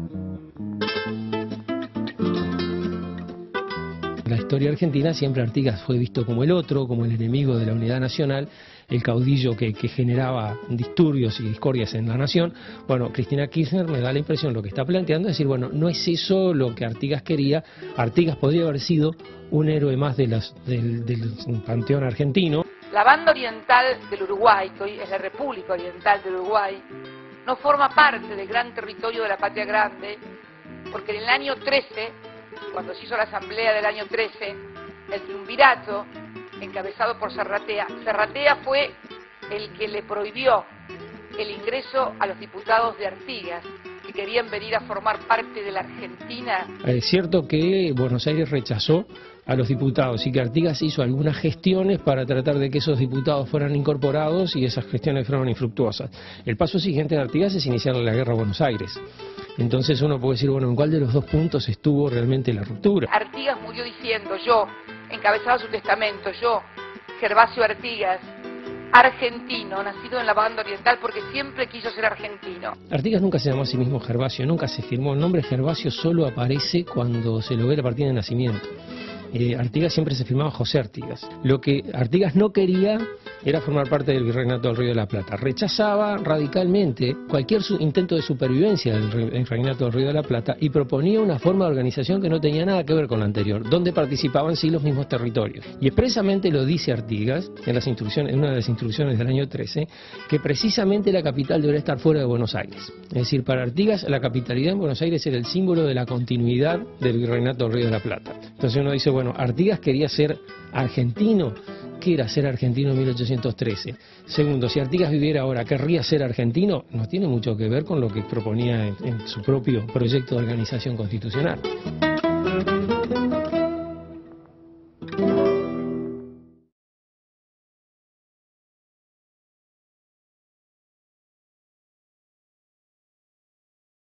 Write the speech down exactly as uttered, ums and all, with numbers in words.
En la historia argentina siempre Artigas fue visto como el otro, como el enemigo de la unidad nacional, el caudillo que, que generaba disturbios y discordias en la nación. Bueno, Cristina Kirchner me da la impresión, lo que está planteando es decir, bueno, no es eso lo que Artigas quería. Artigas podría haber sido un héroe más de las, del, del panteón argentino. La banda oriental del Uruguay, que hoy es la República Oriental del Uruguay, no forma parte del gran territorio de la Patria Grande, porque en el año trece, cuando se hizo la asamblea del año trece, el triunvirato, encabezado por Serratea, Serratea fue el que le prohibió el ingreso a los diputados de Artigas, que querían venir a formar parte de la Argentina. Es cierto que Buenos Aires rechazó a los diputados y que Artigas hizo algunas gestiones para tratar de que esos diputados fueran incorporados y esas gestiones fueron infructuosas. El paso siguiente de Artigas es iniciar la guerra a Buenos Aires. Entonces uno puede decir, bueno, ¿en cuál de los dos puntos estuvo realmente la ruptura? Artigas murió diciendo, yo, encabezaba su testamento, yo, Gervasio Artigas, argentino, nacido en la banda oriental porque siempre quiso ser argentino. Artigas nunca se llamó a sí mismo Gervasio, nunca se firmó. El nombre Gervasio solo aparece cuando se lo ve la partida de nacimiento. Eh, Artigas siempre se firmaba José Artigas. Lo que Artigas no quería era formar parte del Virreinato del Río de la Plata. Rechazaba radicalmente cualquier intento de supervivencia del Virreinato del Río de la Plata y proponía una forma de organización que no tenía nada que ver con la anterior, donde participaban sí los mismos territorios. Y expresamente lo dice Artigas en, las instrucciones, en una de las instrucciones del año trece, que precisamente la capital debería estar fuera de Buenos Aires. Es decir, para Artigas la capitalidad en Buenos Aires era el símbolo de la continuidad del Virreinato del Río de la Plata. Entonces uno dice, bueno, Artigas quería ser argentino. ¿Qué era ser argentino en mil ochocientos trece? Segundo, si Artigas viviera ahora, ¿querría ser argentino? No tiene mucho que ver con lo que proponía en, en su propio proyecto de organización constitucional.